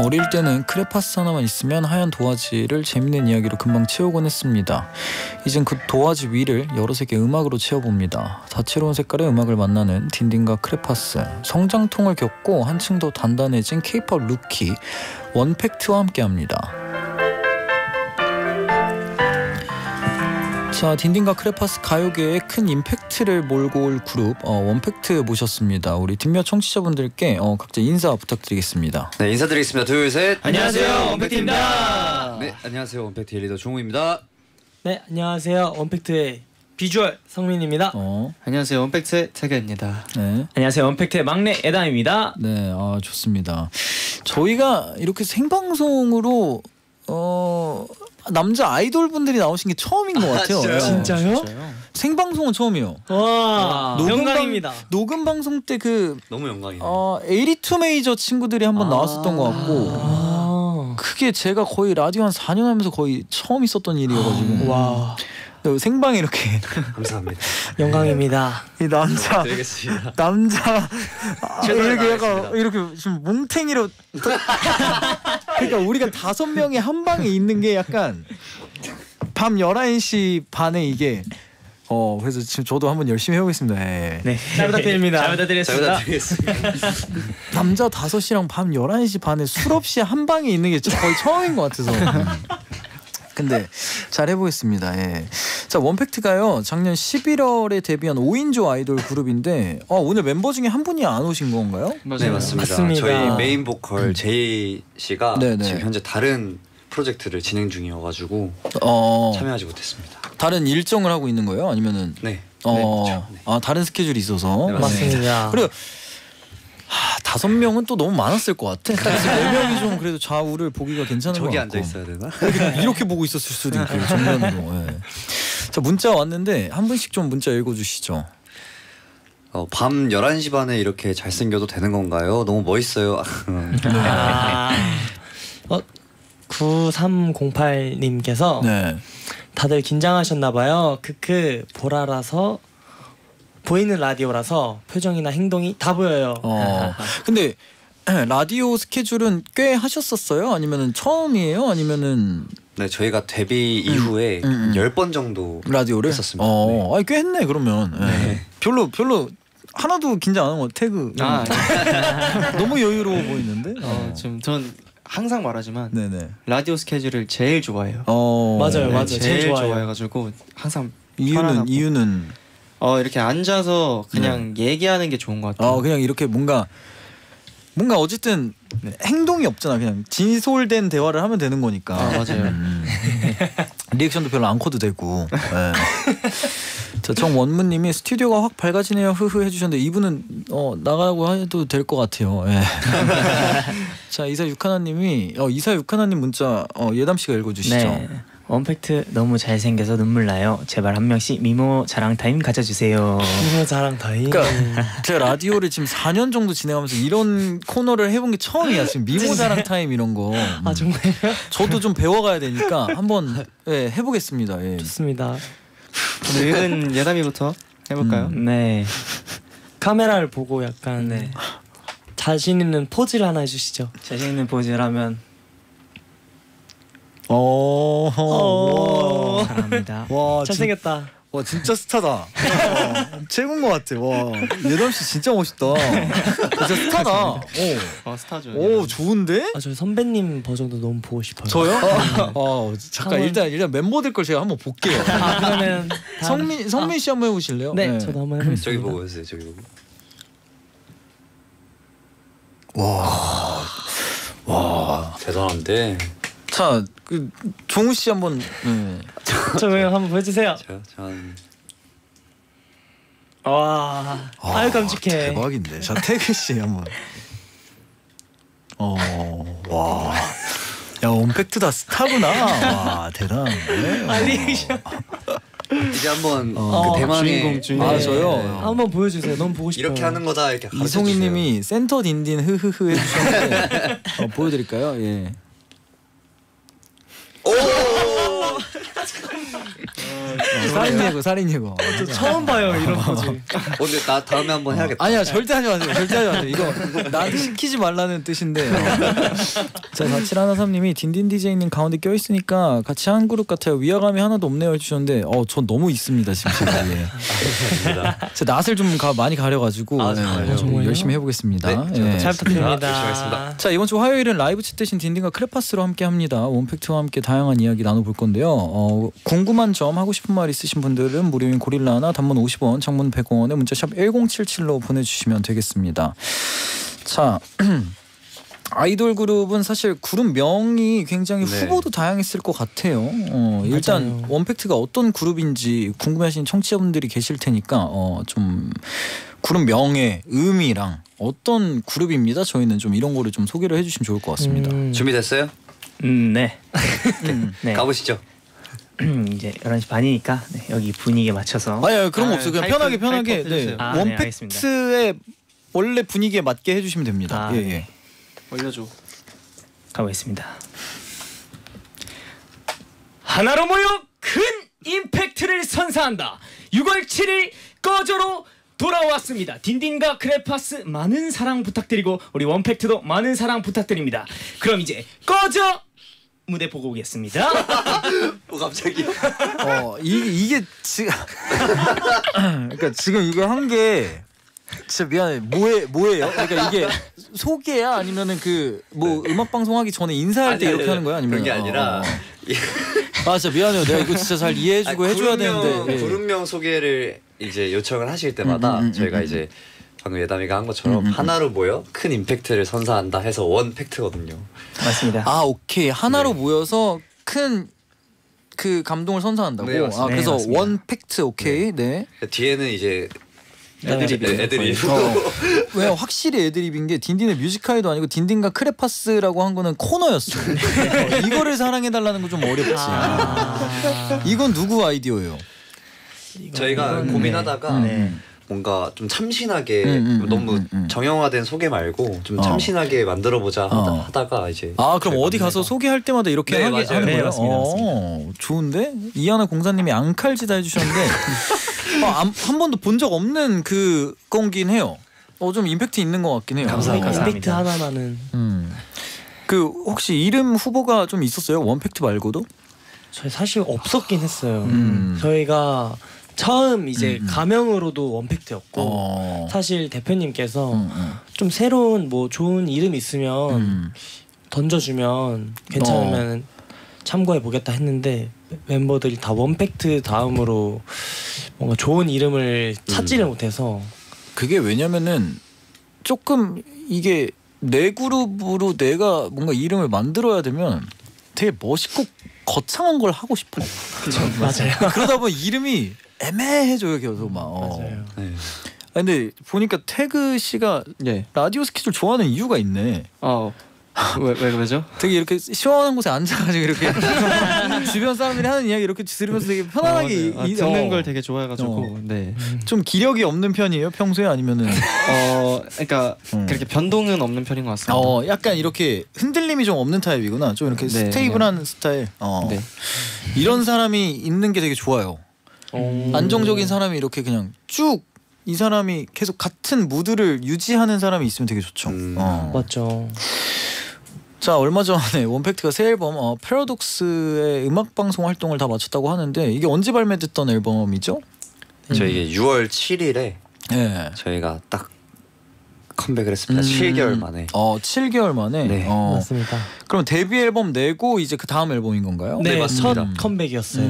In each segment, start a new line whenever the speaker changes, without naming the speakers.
어릴 때는 크레파스 하나만 있으면 하얀 도화지를 재밌는 이야기로 금방 채우곤 했습니다. 이젠 그 도화지 위를 여러 색의 음악으로 채워봅니다. 다채로운 색깔의 음악을 만나는 딘딘과 크레파스, 성장통을 겪고 한층 더 단단해진 K-POP 루키 원팩트와 함께합니다. 자, 딘딘과 크레파스 가요계에 큰 임팩트를 몰고 올 그룹 원팩트 모셨습니다. 우리 딘몇 청취자분들께 각자 인사 부탁드리겠습니다.
네, 인사드리겠습니다. 둘, 셋.
안녕하세요, 원팩트입니다.
네, 안녕하세요. 원팩트의 리더 종우입니다.
네, 안녕하세요. 원팩트의 비주얼 성민입니다.
안녕하세요, 원팩트의 태규입니다.
네.
안녕하세요, 원팩트의 막내 에담입니다.
네, 좋습니다. 저희가 이렇게 생방송으로 남자 아이돌 분들이 나오신 게 처음인 것 같아요.
진짜요?
생방송은 처음이요.
와, 영광입니다.
녹음 방송 때
너무 영광이네요.
82 메이저 친구들이 한번 나왔었던 것 같고 그게 제가 거의 라디오 한 4년 하면서 거의 처음 있었던 일이어가지고
와,
생방에 이렇게
감사합니다.
영광입니다.
이 남자
드리겠습니다.
이렇게 약간 이렇게 지금 뭉탱이로 그러니까 우리가 5명이 한 방에 있는 게 약간 밤 11시 반에 이게 그래서 지금 저도 한번 열심히 해보겠습니다.
네, 잘 부탁드립니다. 잘 부탁드리겠습니다.
남자 5이랑 밤 11시 반에 술 없이 한 방에 있는 게 거의 처음인 것 같아서 근데 잘 해보겠습니다. 예. 자, 원팩트가요 작년 11월에 데뷔한 5인조 아이돌 그룹인데 오늘 멤버 중에 한 분이 안 오신 건가요?
네, 맞습니다. 저희 메인 보컬 제이 씨가 지금 현재 다른 프로젝트를 진행 중이어가지고 참여하지 못했습니다.
다른 일정을 하고 있는 거예요? 아니면은
네. 그렇죠. 네.
다른 스케줄이 있어서.
네,
맞습니다.
그리고 5명은 또 너무 많았을 것 같아. 그래서 4명이 좀 그래도 좌우를 보기가 괜찮은 것 같고.
저기 앉아 있어야 되나?
이렇게 보고 있었을 수도 있고 정면으로. 예. 자, 문자 왔는데 한 분씩 좀 문자 읽어주시죠.
밤 11시 반에 이렇게 잘생겨도 되는 건가요? 너무 멋있어요.
9308님께서
네.
다들 긴장하셨나봐요. 크크, 보라라서 보이는 라디오라서 표정이나 행동이 다 보여요.
근데 라디오 스케줄은 꽤 하셨었어요? 아니면은 처음이에요? 아니면은
네, 저희가 데뷔 이후에 10번 정도
라디오를
했었습니다.
네. 아니 꽤 했네 그러면. 네. 별로 하나도 긴장 안 한 거 태그. 너무 여유로워 보이는데.
지금 전 항상 말하지만
네네.
라디오 스케줄을 제일 좋아해요.
맞아요.
제일 좋아해가지고 항상
이유는
이렇게 앉아서 그냥 얘기하는 게 좋은 것 같아요.
그냥 이렇게 뭔가 어쨌든 행동이 없잖아. 그냥 진솔된 대화를 하면 되는 거니까.
맞아요.
리액션도 별로 안 커도 되고. 네. 자, 정원무님이 스튜디오가 확 밝아지네요. 흐흐 해주셨는데 이분은 나가고 해도 될 것 같아요. 네. 자, 이사육하나님이 이사육하나님 문자 예담 씨가 읽어주시죠.
네. 원팩트 너무 잘생겨서 눈물 나요. 제발 한 명씩 미모 자랑 타임 가져주세요.
미모 자랑 타임.
그러니까 제가 라디오를 지금 4년 정도 진행하면서 이런 코너를 해본 게 처음이야. 지금 미모 자랑 타임 이런 거.
정말요?
저도 좀 배워가야 되니까 한번 해보겠습니다. 예.
좋습니다.
늙은 예담이부터 해볼까요?
네.
카메라를 보고 약간 자신 있는 포즈를 하나 해주시죠.
자신 있는 포즈라면 사랑합니다.
와,
잘생겼다.
와, 진짜 스타다. 최고인 것 같아. 와, 예담 씨 진짜 멋있다. 진짜 스타다.
스타죠.
오, 좋은데?
저 선배님 버전도 너무 보고 싶어요.
저요? 잠깐 일단 멤버들 걸 제가 한번 볼게요.
그러면
성민 씨 한번 해보실래요?
네, 저도 한번 해보겠습니다.
저기 보고 있어요. 저기 보고. 와, 대단한데.
자, 종우 씨 한번.
저 한번 보여주세요.
전
와, 아유 깜찍해.
대박인데. 자, 태규 씨 한번. 와, 야, 원팩트다 스타구나. 와, 대단한데.
리액션.
이제 한번 그 대망의
주인공.
저요.
한번 보여주세요. 너무 보고 싶어요.
이렇게 하는 거다 이렇게 가르쳐 주세요.
이송희님이 센터 딘딘 흐흐흐 해주셨는데 보여드릴까요? 예. 오! 살인 예고.
저 처음 봐요 이런 포즈.
근데 나 다음에 한번 해야겠다.
아니야 절대 하지 마세요. 절대 하지 마세요. 이거 나한테 시키지 말라는 뜻인데. 자 4713님이 딘딘 DJ님 가운데 껴 있으니까 같이 한 그룹 같아요. 위화감이 하나도 없네요 해주셨는데 전 너무 있습니다 지금. 제가 낯을 좀 많이 가려가지고 열심히 해보겠습니다.
네, 잘 부탁드립니다.
하겠습니다.
자 이번 주 화요일은 라이브 챗 대신 딘딘과 크레파스로 함께합니다. 원팩트와 함께 다양한 이야기 나눠볼 건데요. 궁금한 점 하고 싶은 말 있으신 분들은 무료인 고릴라나 단문 50원, 장문 100원에 문자샵 1077로 보내주시면 되겠습니다. 자 아이돌 그룹은 사실 그룹 명이 굉장히 후보도 다양했을 것 같아요. 일단 맞아요. 원팩트가 어떤 그룹인지 궁금해하시는 청취자분들이 계실 테니까 좀 그룹 명의 의미랑 어떤 그룹입니다. 저희는 좀 이런 거를 좀 소개를 해주시면 좋을 것 같습니다.
준비됐어요?
네.
네. 가보시죠.
이제 11시 반이니까 여기 분위기에 맞춰서.
그런 거 없어요. 그냥 편하게. 네. 원팩트의 원래 분위기에 맞게 해주시면 됩니다. 예.
올려줘.
가보겠습니다. 하나로 모여 큰 임팩트를 선사한다. 6월 7일 꺼져로 돌아왔습니다. 딘딘과 크레파스 많은 사랑 부탁드리고 우리 원팩트도 많은 사랑 부탁드립니다. 그럼 이제 꺼져 무대 보고 오겠습니다.
갑자기?
이게 지금 그러니까 지금 이거 한 게 진짜 미안해. 뭐예요? 그러니까 이게 소개야 아니면은 음악 방송 하기 전에 인사할 때 이렇게 하는 거야 아니면
그게 아니라
진짜 미안해요. 내가 이거 진짜 잘 이해해주고 해줘야 되는데
그룹명 소개를 이제 요청을 하실 때마다 저희가 이제 방금 예담이가 한 것처럼 하나로 모여 큰 임팩트를 선사한다 해서 원팩트거든요.
맞습니다.
오케이. 하나로 모여서 큰 그 감동을 선사한다고.
네,
그래서
맞습니다.
원팩트 오케이. 네.
뒤에는 이제 애드립.
왜요? 확실히 애드립인 게 딘딘의 뮤지카이도 아니고 딘딘과 크레파스라고 한 거는 코너였어. 이거를 사랑해달라는 거 좀 어렵지. 이건 누구 아이디어예요?
저희가 고민하다가 뭔가 좀 참신하게 너무 정형화된 소개 말고 좀 참신하게 만들어보자 하다가 이제
그럼 어디 가서 소개할 때마다 이렇게 하는 거예요?
맞습니다.
좋은데? 이하나 공사님이 앙칼지다 해주셨는데 한 번도 본 적 없는 그건긴 해요. 좀 임팩트 있는 것 같긴 해요.
감사합니다. 임팩트 하나만은.
혹시 이름 후보가 좀 있었어요? 원팩트 말고도?
저희 사실 없었긴 했어요. 저희가 처음 이제 가명으로도 원팩트였고 사실 대표님께서 좀 새로운 좋은 이름 있으면 던져주면 괜찮으면 참고해 보겠다 했는데 멤버들이 다 원팩트 다음으로 뭔가 좋은 이름을 찾지를 못해서
그게 왜냐면은 조금 이게 내 그룹으로 내가 뭔가 이름을 만들어야 되면 되게 멋있고 거창한 걸 하고 싶어.
맞아요.
그러다 보면 이름이 애매해져요 계속 막.
맞아요.
근데 보니까 태그 씨가 라디오 스케줄 좋아하는 이유가 있네.
왜죠?
되게 이렇게 시원한 곳에 앉아가지고 이렇게 주변 사람들이 하는 이야기 이렇게 들으면서 되게 편안하게
듣는 걸 되게 좋아해가지고
좀 기력이 없는 편이에요 평소에 아니면은
그러니까 그렇게 변동은 없는 편인 것 같습니다.
약간 이렇게 흔들림이 좀 없는 타입이구나. 좀 이렇게 스테이블한 스타일. 이런 사람이 있는 게 되게 좋아요. 안정적인 사람이 이렇게 그냥 쭉 이 사람이 계속 같은 무드를 유지하는 사람이 있으면 되게 좋죠.
맞죠.
자 얼마 전에 원팩트가 새 앨범 패러독스의 음악 방송 활동을 다 마쳤다고 하는데 이게 언제 발매됐던 앨범이죠?
저희 6월 7일에 저희가 딱 컴백을 했습니다. 7개월 만에.
7개월 만에.
네. 맞습니다.
그럼 데뷔 앨범 내고 이제 그 다음 앨범인 건가요?
네,
맞습니다.
첫 컴백이었어요.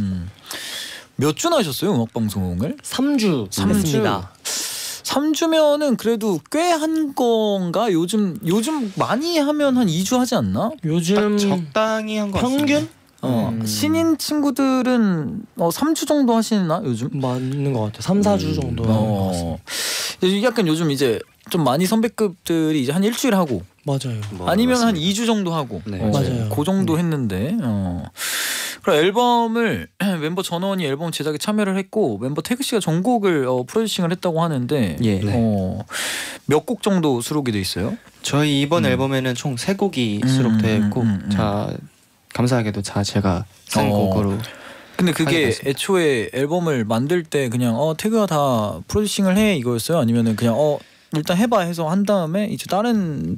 몇 주나 하셨어요 음악 방송을?
3주 했습니다.
3주면은 그래도 꽤 한 건가? 요즘 많이 하면 한 2주 하지 않나?
요즘
적당히 한 거
평균?
신인 친구들은 3주 정도 하시나 요즘?
맞는 것 같아요. 3, 4주 정도 하는 것 같습니다.
약간 요즘 이제 좀 많이 선배급들이 이제 한 일주일 하고
맞아요.
아니면 한 2주 정도 하고
맞아요.
그 정도 했는데 그럼 앨범을 멤버 전원이 앨범 제작에 참여를 했고 멤버 태그 씨가 전곡을 프로듀싱을 했다고 하는데 몇 곡 정도 수록이 돼 있어요?
저희 이번 앨범에는 총 3곡이 수록되어 있고 감사하게도 제가 쓴 곡으로
근데 그게 애초에 앨범을 만들 때 그냥 태그가 다 프로듀싱을 해 이거였어요? 아니면은 그냥 일단 해봐 해서 한 다음에 이제 다른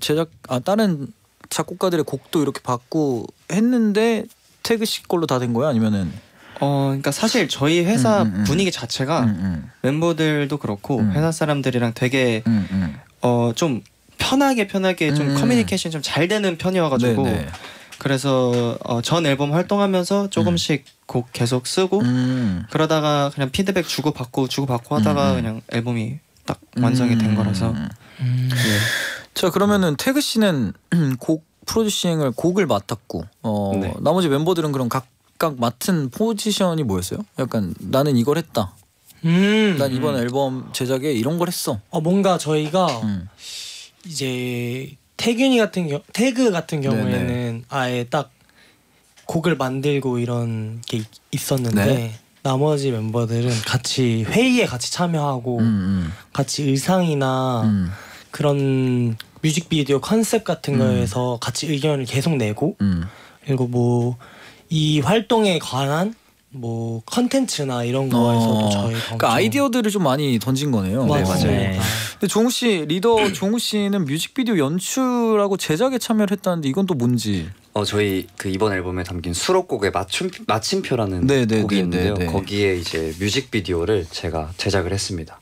작곡가들의 곡도 이렇게 받고 했는데 태그 씨 걸로 다 된 거야? 아니면은
그러니까 사실 저희 회사 분위기 자체가 멤버들도 그렇고 회사 사람들이랑 되게 좀 편하게 좀 커뮤니케이션 좀 잘 되는 편이어가지고 네네. 그래서 전 앨범 활동하면서 조금씩 곡 계속 쓰고 그러다가 그냥 피드백 주고받고 하다가 그냥 앨범이 딱 완성이 된 거라서
네. 자 그러면은 태그 씨는 곡 프로듀싱을 곡을 맡았고 네. 나머지 멤버들은 그럼 각각 맡은 포지션이 뭐였어요? 약간 나는 이걸 했다. 난 이번 앨범 제작에 이런 걸 했어.
뭔가 저희가 이제 태그 같은 경우에는 네네. 아예 딱 곡을 만들고 이런 게 있었는데 네. 나머지 멤버들은 같이 회의에 같이 참여하고 같이 의상이나 그런 뮤직비디오 컨셉 같은 거에서 같이 의견을 계속 내고 그리고 뭐 이 활동에 관한 뭐 컨텐츠나 이런 거에서도 저희
그러니까 아이디어들을 좀 많이 던진 거네요.
네, 맞아요.
근데 종우 씨 리더 종우 씨는 뮤직비디오 연출하고 제작에 참여를 했다는데 이건 또 뭔지?
저희 그 이번 앨범에 담긴 수록곡의 마침표라는 곡이 있는데요. 거기에 이제 뮤직비디오를 제가 제작을 했습니다.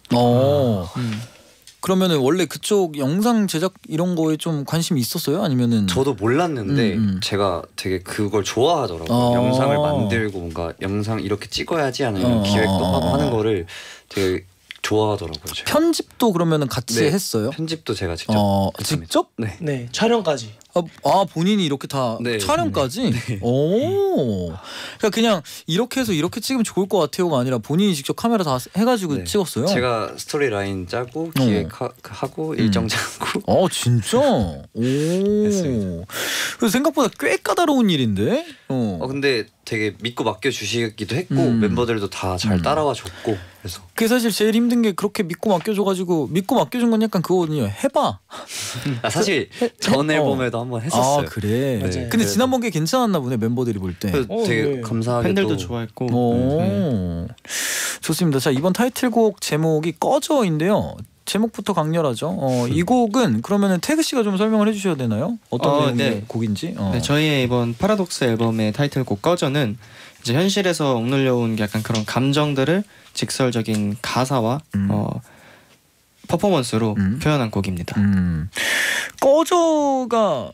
그러면은 원래 그쪽 영상 제작 이런 거에 좀 관심이 있었어요? 아니면은
저도 몰랐는데 제가 되게 그걸 좋아하더라고요. 영상을 만들고 뭔가 영상 이렇게 찍어야지 하는 기획도 하고 하는 거를 되게 좋아하더라고요. 제가.
편집도 그러면은 같이 했어요?
편집도 제가 직접 했습니다.
직접?
네, 촬영까지.
본인이 이렇게 다 촬영까지?
네.
오. 그냥 이렇게 해서 이렇게 찍으면 좋을 것 같아요가 아니라 본인이 직접 카메라 다 해가지고 찍었어요?
제가 스토리 라인 짜고 기획하고 일정 짜고.
진짜? 오. 그래서 생각보다 꽤 까다로운 일인데.
근데 되게 믿고 맡겨주시기도 했고 멤버들도 다 잘 따라와 줬고 그래서
그게 사실 제일 힘든 게 그렇게 믿고 맡겨줘가지고 믿고 맡겨준 건 약간 그거거든요. 해봐.
사실 전 앨범에도 한번 했었어요.
그래.
네.
근데 지난번 게 괜찮았나 보네 멤버들이 볼 때.
되게 감사하게
팬들도 좋아했고.
좋습니다. 자 이번 타이틀곡 제목이 꺼져인데요. 제목부터 강렬하죠. 이 곡은 그러면은 태그 씨가 좀 설명을 해주셔야 되나요? 어떤 내용의 곡인지?
네, 저희의 이번 파라독스 앨범의 타이틀곡 꺼져는 이제 현실에서 억눌려온 약간 그런 감정들을 직설적인 가사와 퍼포먼스로 표현한 곡입니다.
꺼져가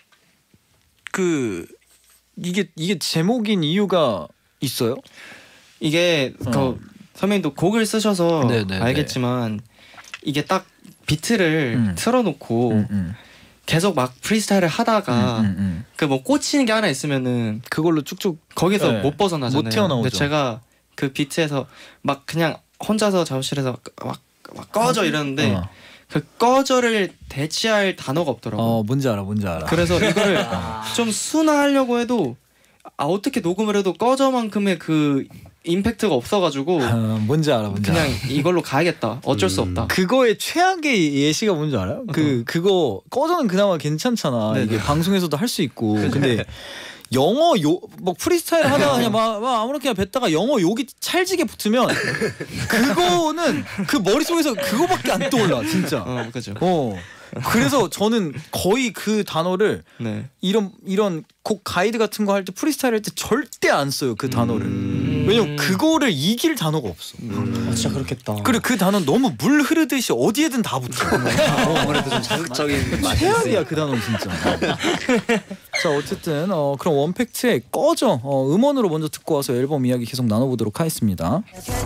이게 제목인 이유가 있어요?
이게 선배님도 곡을 쓰셔서 알겠지만 이게 딱 비트를 틀어놓고 계속 막 프리스타일을 하다가 그 뭐 꽂히는 게 하나 있으면은
그걸로 쭉쭉
거기서 못 벗어나잖아요.
못 튀어나오죠.
근데 제가 그 비트에서 막 그냥 혼자서 작업실에서 막 꺼져 이러는데 그 꺼져를 대체할 단어가 없더라고요.
뭔지 알아.
그래서 이거를 좀 순화하려고 해도 어떻게 녹음을 해도 꺼져만큼의 그 임팩트가 없어가지고
뭔지 알아.
그냥 이걸로 가야겠다. 어쩔 수 없다.
그거의 최악의 예시가 뭔지 알아요? 그거 꺼져는 그나마 괜찮잖아.
네네.
이게 방송에서도 할 수 있고. 근데 영어 막 프리스타일 하다가 그냥 막 아무렇게나 뱉다가 영어 욕이 찰지게 붙으면 그거는 그 머릿속에서 그거밖에 안 떠올라 진짜.
그죠.
그래서 저는 거의 그 단어를 이런 곡 가이드 같은 거 할 때 프리스타일 할 때 절대 안 써요. 그 단어를. 왜냐면 그거를 이길 단어가 없어.
진짜 그렇겠다.
그리고 그 단어는 너무 물 흐르듯이 어디에든 다 붙어.
아무래도 좀 자극적인 맛이
최악이야 그 단어는 진짜. 자 어쨌든 그럼 원팩트의 꺼져 음원으로 먼저 듣고 와서 앨범 이야기 계속 나눠보도록 하겠습니다.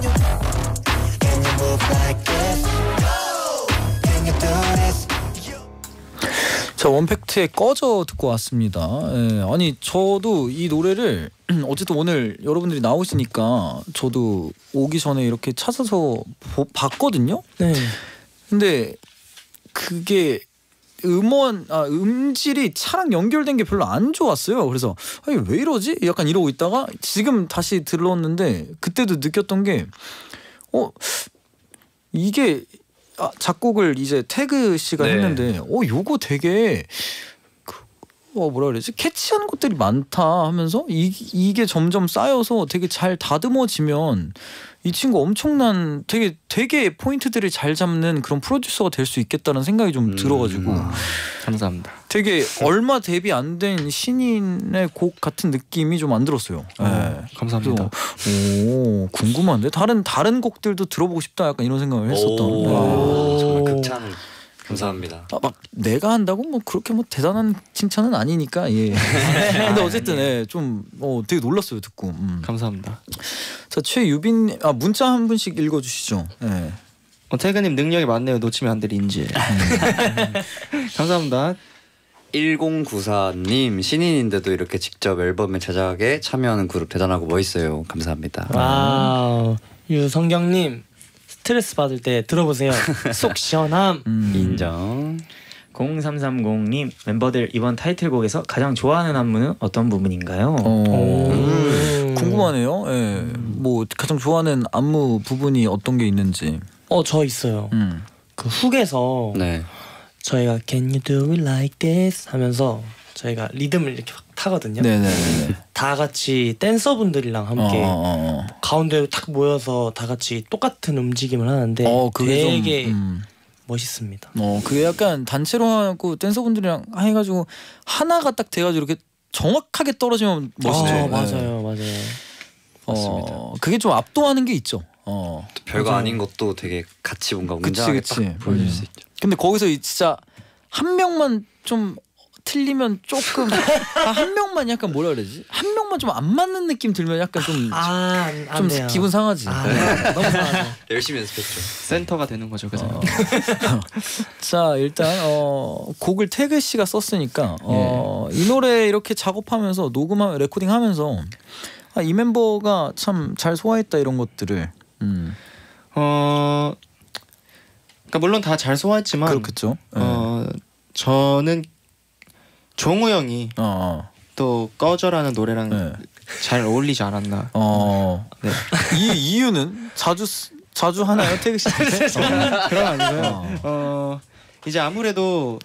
자 원팩트의 꺼져 듣고 왔습니다. 아니 저도 이 노래를 어쨌든 오늘 여러분들이 나오시니까 저도 오기 전에 이렇게 찾아서 봤거든요.
네.
근데 그게 음질이 차랑 연결된 게 별로 안 좋았어요. 그래서 아니 왜 이러지? 약간 이러고 있다가 지금 다시 들었는데 그때도 느꼈던 게 이게 작곡을 이제 태그 씨가 했는데 요거 되게 뭐라 그러지? 캐치한 것들이 많다 하면서 이게 점점 쌓여서 되게 잘 다듬어지면 이 친구 엄청난 되게 포인트들을 잘 잡는 그런 프로듀서가 될 수 있겠다는 생각이 좀 들어가지고
감사합니다.
되게 얼마 데뷔 안 된 신인의 곡 같은 느낌이 좀 안 들었어요. 네.
감사합니다.
오 궁금한데 다른 곡들도 들어보고 싶다 약간 이런 생각을 했었던.
정말 극찬을 감사합니다.
막 내가 한다고 뭐 그렇게 뭐 대단한 칭찬은 아니니까 예. 근데 어쨌든 좀 되게 놀랐어요 듣고.
감사합니다.
자 최유빈 문자 한 분씩 읽어주시죠. 네.
태근님 능력이 많네요. 놓치면 안 될 인지. 감사합니다.
1094님 신인인데도 이렇게 직접 앨범의 제작에 참여하는 그룹 대단하고 멋있어요. 감사합니다.
와우. 유성경님 스트레스 받을 때 들어보세요. 속 시원함.
인정.
0330님 멤버들 이번 타이틀곡에서 가장 좋아하는 안무는 어떤 부분인가요?
궁금하네요. 예. 뭐 가장 좋아하는 안무 부분이 어떤 게 있는지.
저 있어요. 그 훅에서
네.
저희가 Can you do it like this 하면서 저희가 리듬을 이렇게 막 타거든요.
네네네.
다 같이 댄서분들이랑 함께 가운데로 탁 모여서 다 같이 똑같은 움직임을 하는데
그게
되게 멋있습니다.
그게 약간 단체로 하고 댄서분들이랑 해가지고 하나가 딱 돼가지고 이렇게 정확하게 떨어지면 멋있죠.
맞아요.
맞습니다.
그게 좀 압도하는 게 있죠.
별거 아닌 것도 되게 같이 뭔가 웅장하게
그치.
딱 보여줄 수 있죠.
근데 거기서 진짜 한 명만 좀 틀리면 조금 한 명만 약간 뭐라 그러지? 한 명만 좀 안 맞는 느낌 들면 약간 좀
안
기분 상하지.
너무 상하죠.
열심히 연습했죠.
센터가 되는 거죠. 그래서.
자 일단 곡을 태그 씨가 썼으니까 이 노래 이렇게 작업하면서 녹음하면 레코딩하면서 이 멤버가 참 잘 소화했다 이런 것들을
그러니까 물론 다 잘 소화했지만
그렇겠죠.
저는 종우 형이 또 꺼져라는 노래랑 잘 어울리지 않았나.
네. 이 이유는 자주 하나요 태그 씨한테?
그런 아니고요. 이제 아무래도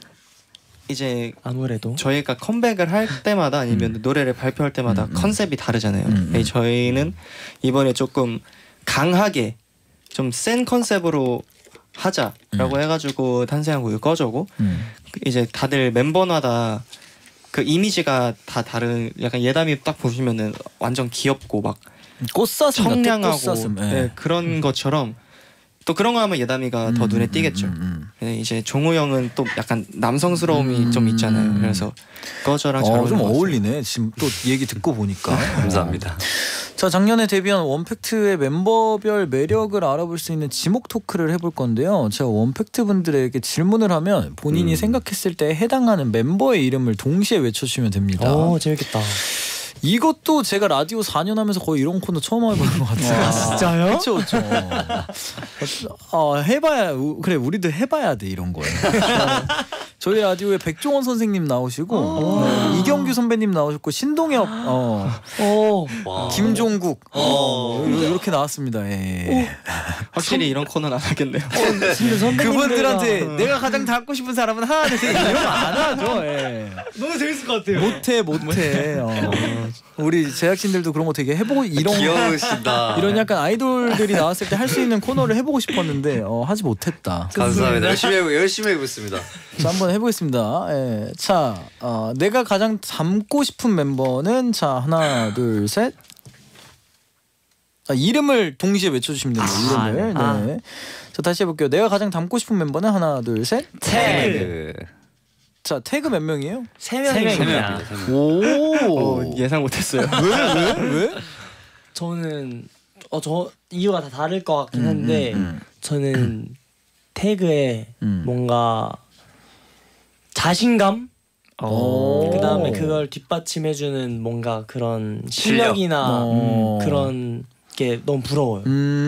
저희가 컴백을 할 때마다 아니면 노래를 발표할 때마다 컨셉이 다르잖아요. 저희는 이번에 조금 강하게 좀 센 컨셉으로 하자라고 해가지고 탄생한 곡이 꺼져고 이제 다들 멤버마다 그 이미지가 다 다른. 약간 예담이 딱 보시면은 완전 귀엽고 막
꽃사슴
청량하고 네, 그런 것처럼 또 그런 거 하면 예담이가 더 눈에 띄겠죠. 네, 이제 종우 형은 또 약간 남성스러움이 좀 있잖아요. 그래서 꺼져랑 잘
좀 어울리네. 지금 또 얘기 듣고 보니까.
감사합니다.
자 작년에 데뷔한 원팩트의 멤버별 매력을 알아볼 수 있는 지목 토크를 해볼 건데요. 제가 원팩트 분들에게 질문을 하면 본인이 생각했을 때 해당하는 멤버의 이름을 동시에 외쳐주시면 됩니다.
재밌겠다.
이것도 제가 라디오 4년 하면서 거의 이런 코너 처음 해보는 것 같아요.
진짜요?
그렇죠. 해봐야 그래 우리도 해봐야 돼 이런 거예요. 저희 라디오에 백종원 선생님 나오시고 이경규 선배님 나오셨고 신동엽, 김종국 이렇게 나왔습니다. 예.
확실히 이런 코너는 안 하겠네요.
그분들한테 내가 가장 닮고 싶은 사람은 하나 둘 셋 이런 거 안 하죠. 예.
너무 재밌을 것 같아요.
못해. 우리 제작진들도 그런 거 되게 해보고
귀여우시다.
이런 약간 아이돌들이 나왔을 때 할 수 있는 코너를 해보고 싶었는데 하지 못했다.
감사합니다. 열심히 해보겠습니다.
자 한번 해보겠습니다. 예. 자 내가 가장 닮고 싶은 멤버는 자 하나 둘 셋. 이름을 동시에 외쳐주시면 됩니다. 이름을. 네. 자 다시 해볼게요. 내가 가장 닮고 싶은 멤버는 하나 둘 셋.
태그.
자 태그 몇 명이에요?
3명입니다.
오
예상 못했어요.
왜?
저는 저 이유가 다 다를 것 같긴 한데 저는 태그에 뭔가 자신감 그 다음에 그걸 뒷받침해주는 뭔가 그런 실력이나 그런 게 너무 부러워요.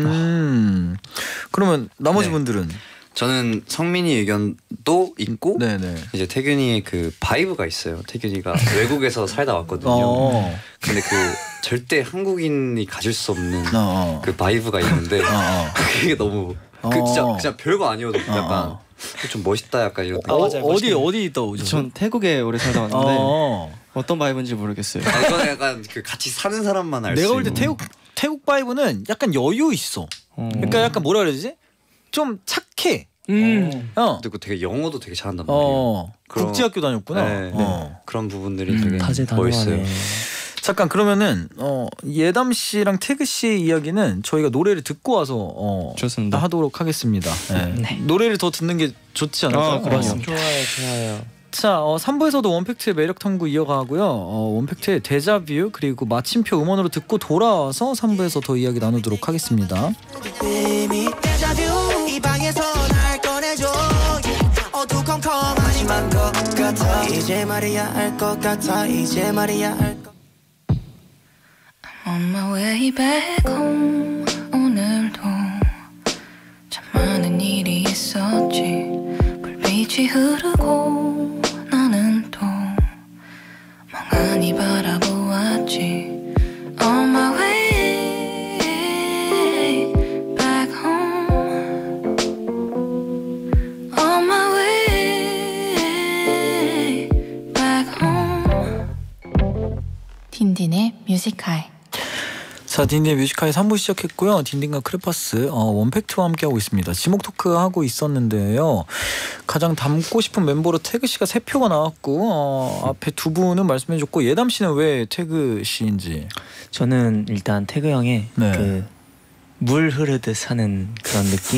그러면 나머지
네.
분들은?
저는 성민이 의견도 있고
네네.
이제 태균이의 그 바이브가 있어요. 태균이가 외국에서 살다 왔거든요. 근데 그 절대 한국인이 가질 수 없는 그 바이브가 있는데 그게 너무 진짜 그냥 별거 아니어도 약간 좀 멋있다 약간 이런.
어디 있다 오죠?
전 태국에 오래 살다 왔는데 어떤 바이브인지 모르겠어요.
이건 약간 그 같이 사는 사람만 알 수 있는.
내가 볼 때 태국 바이브는 약간 여유 있어. 그러니까 약간 뭐라 그러지? 좀 착해.
그리고 되게 영어도 되게 잘한단 말이에요.
국제학교 다녔구나.
네. 그런 부분들이 되게
다재다능하네.
멋있어요.
잠깐 그러면은 예담 씨랑 태그 씨의 이야기는 저희가 노래를 듣고 와서
좋습니다.
하도록 하겠습니다. 네. 노래를 더 듣는 게 좋지 않을까요?
그럼요.
좋아요.
자, 3부에서도 원팩트의 매력 탐구 이어가고요. 원팩트의 데자뷰 그리고 마침표 음원으로 듣고 돌아와서 3부에서 더 이야기 나누도록 하겠습니다.
이 방에서 날 꺼내줘 어두컴컴하지만 것 같아 이제 말이야 할 것 같아 이제 말이야 할 것
I'm on my way back home 오늘도 참 많은 일이 있었지 불빛이 흐르고 나는 또 멍하니 바라보았지 On my way back home On my way back home 딘딘의 뮤직하이
자, 딘딘의 뮤직하이 3부 시작했고요. 딘딘과 크레파스 원팩트와 함께하고 있습니다. 지목 토크 하고 있었는데요. 가장 닮고 싶은 멤버로 태그 씨가 3표가 나왔고 앞에 두 분은 말씀해줬고 예담 씨는 왜 태그 씨인지.
저는 일단 태그 형의 그 물 흐르듯 사는 그런 느낌.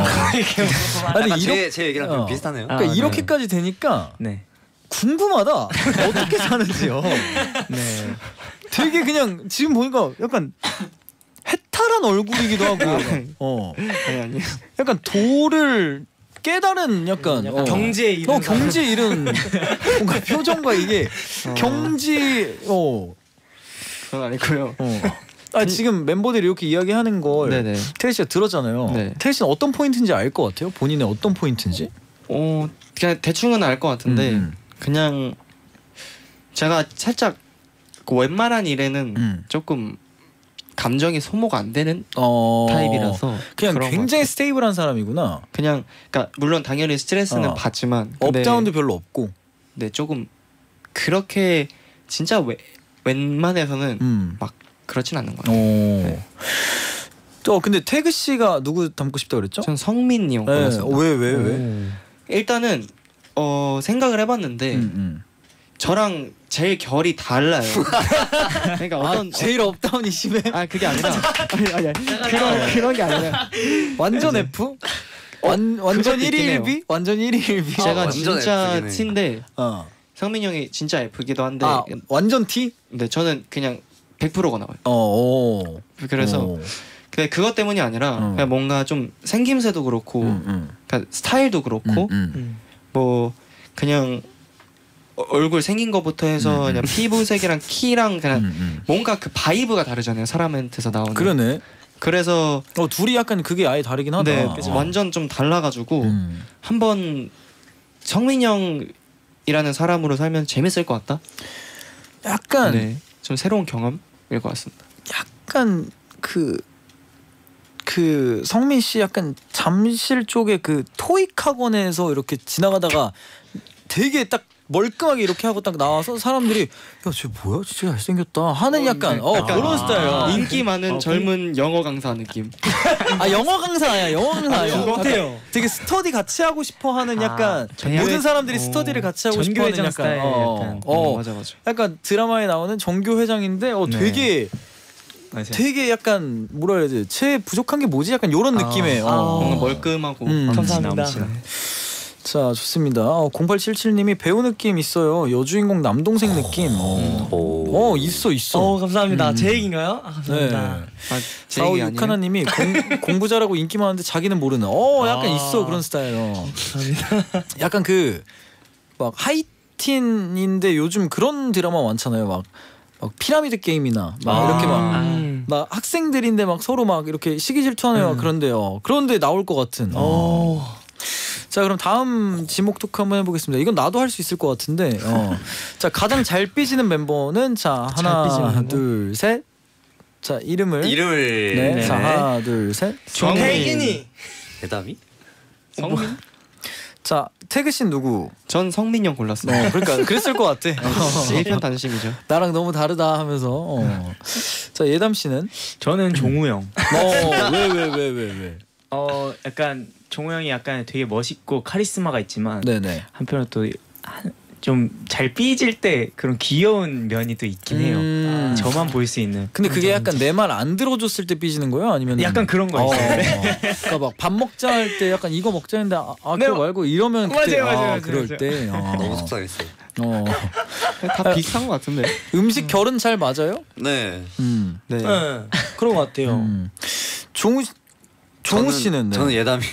아니
제 얘기랑 좀 비슷하네요.
그러니까 이렇게까지 되니까
네.
궁금하다. 어떻게 사는지요.
네.
되게 그냥 지금 보니까 약간 해탈한 얼굴이기도 하고
아니.
약간 도를 깨달은 약간
경지에 이른
경지에 이른 뭔가 표정과 이게 경지
그건 아니고요.
지금 멤버들이 이렇게 이야기하는 걸
네네.
태일 씨가 들었잖아요.
네.
태일 씨는 어떤 포인트인지 알 것 같아요? 본인의 어떤 포인트인지?
그냥 대충은 알 것 같은데 그냥 제가 살짝 그 웬만한 일에는 조금 감정이 소모가 안 되는 타입이라서
그냥
그런
굉장히 스테이블한 사람이구나.
그냥 그러니까 물론 당연히 스트레스는 받지만
업다운도 별로 없고.
네, 조금 그렇게 진짜 웬만해서는 막 그렇진 않는 것 같아요.
네. 근데 태그 씨가 누구 닮고 싶다 그랬죠?
전 성민이 형 거였습니다.
왜?
일단은 생각을 해봤는데 저랑 제일 결이 달라요. 그러니까
제일 업다운이 심해?
그게 아니라 아니 그런 게 아니라
완전 F? 완전 1위 1비? 완전 1위 1비?
제가
완전
진짜
F이네.
T인데 성민이 형이 진짜 F기도 한데
완전 T?
근데 저는 그냥 100%가 나와요. 그래서 그것 때문이 아니라 그냥 뭔가 좀 생김새도 그렇고 그러니까 스타일도 그렇고 뭐 그냥 얼굴 생긴 것부터 해서 그냥 피부색이랑 키랑 그냥 뭔가 그 바이브가 다르잖아요. 사람한테서 나오는.
그러네.
그래서
둘이 약간 그게 아예 다르긴 하다.
네, 완전 좀 달라가지고 한번 성민 형이라는 사람으로 살면 재밌을 것 같다.
약간
좀 새로운 경험일 것 같습니다.
약간 그 성민 씨 약간 잠실 쪽에 그 토익 학원에서 이렇게 지나가다가 되게 딱 멀끔하게 이렇게 하고 딱 나와서 사람들이 야 쟤 뭐야 진짜 잘생겼다 하는 약간 그런 스타일이야.
인기 많은 젊은 영어 강사 느낌.
영어 강사 아니야. 영어 강사 아니야.
어때요?
되게 스터디 같이 하고 싶어 하는 약간 모든 사람들이 스터디를 같이 하고 싶어 하는 약간
스타일
맞아.
약간 드라마에 나오는 정교 회장인데 되게 약간 뭐라 해야 되지? 쟤 부족한 게 뭐지? 약간 이런 느낌의
뭔가 멀끔하고
감사합니다.
자 좋습니다. 0877님이 배우 느낌 있어요. 여주인공 남동생 느낌. 있어.
감사합니다. 제 얘기인가요? 감사합니다.
제 얘기
4561 하나님이 공부 잘하고 인기 많은데 자기는 모르는. 약간 있어 그런 스타일.
감사합니다.
약간 그 막 하이틴인데 요즘 그런 드라마 많잖아요. 막 피라미드 게임이나 막 이렇게 막 학생들인데 막 서로 막 이렇게 시기 질투하는 그런데요. 그런데 나올 것 같은. 자 그럼 다음 지목 토크 한번 해보겠습니다. 이건 나도 할 수 있을 것 같은데. 자 가장 잘 삐지는 멤버는 하나 둘 셋. 자 이름을 네. 자 하나 둘 셋.
태균이.
대담이?
성민?
자 태그 씨는 누구?
전 성민이 형 골랐어요.
그러니까 그랬을 것 같아.
일편단심이죠.
나랑 너무 다르다 하면서. 자 예담 씨는?
저는 종우 형.
왜?
약간 종우 형이 약간 되게 멋있고 카리스마가 있지만
네네.
한편으로 또 좀 잘 삐질 때 그런 귀여운 면이 또 있긴 해요. 저만 볼 수 있는.
근데 그게 약간 내 말 안 들어줬을 때 삐지는 거예요? 아니면
약간 그런 거 있어요.
그러니까 막 밥 먹자 할 때 약간 이거 먹자 했는데
네,
그거 말고 이러면 그때
맞아요.
그럴 때
너무 속상했어요.
다 비슷한 것 같은데.
음식 결은 잘 맞아요?
네.
네.
네, 그런 것 같아요.
종우 씨는? 네.
저는 예담이요.